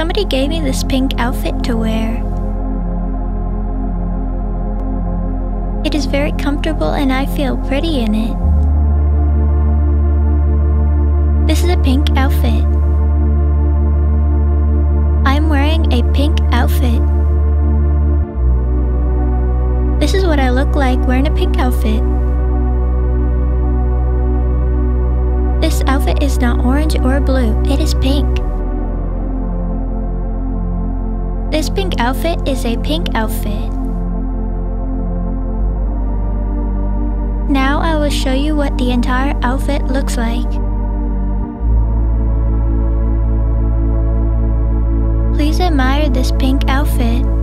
Somebody gave me this pink outfit to wear. It is very comfortable and I feel pretty in it. This is a pink outfit. I'm wearing a pink outfit. This is what I look like wearing a pink outfit. This outfit is not orange or blue, it is pink. This pink outfit is a pink outfit. Now I will show you what the entire outfit looks like. Please admire this pink outfit.